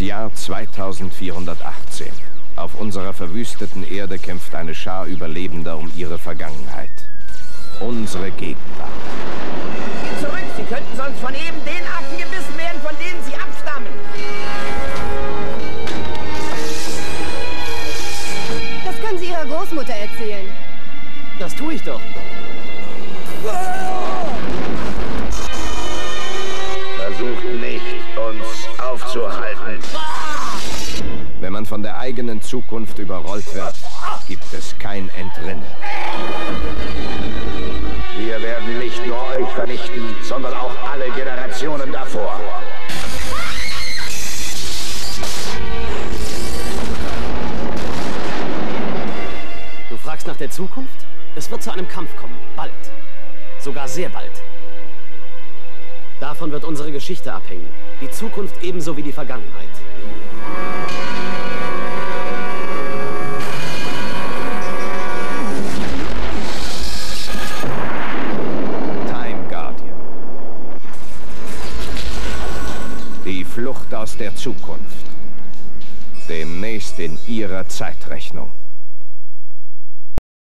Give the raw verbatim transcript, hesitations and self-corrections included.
Jahr zweitausendvierhundertachtzehn. Auf unserer verwüsteten Erde kämpft eine Schar Überlebender um ihre Vergangenheit. Unsere Gegenwart. Zurück! Sie könnten sonst von eben den Affen gebissen werden, von denen Sie abstammen. Das können Sie Ihrer Großmutter erzählen. Das tue ich doch. Versucht nicht, uns aufzuhalten. Wenn man von der eigenen Zukunft überrollt wird, gibt es kein Entrinnen. Wir werden nicht nur euch vernichten, sondern auch alle Generationen davor. Du fragst nach der Zukunft? Es wird zu einem Kampf kommen. Bald. Sogar sehr bald. Davon wird unsere Geschichte abhängen. Die Zukunft ebenso wie die Vergangenheit. Time Guardian. Die Flucht aus der Zukunft. Demnächst in Ihrer Zeitrechnung.